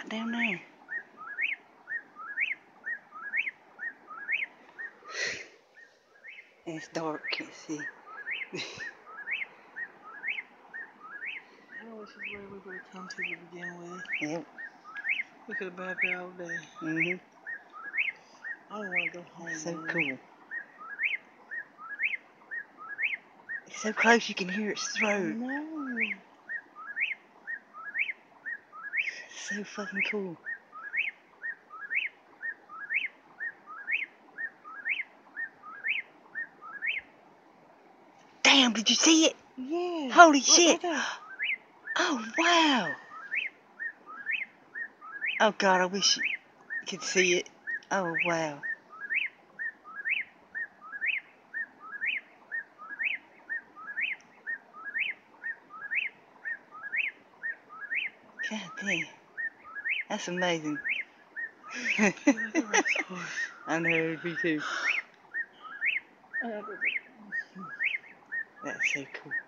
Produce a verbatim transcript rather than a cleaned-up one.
right down there. And it's dark, can't see. Oh, this is where we were come to to begin with. Yep. We could have been up here all day. Mm-hmm. I don't want to go home. So man. cool. It's so close you can hear its throat. No. It's so fucking cool. Damn, did you see it? Yeah. Holy Look, shit. right there. Oh, wow. Oh, God, I wish you could see it. Oh, wow. God damn. That's amazing. Look at the racehorse. I know, me too. Uh, That's so cool.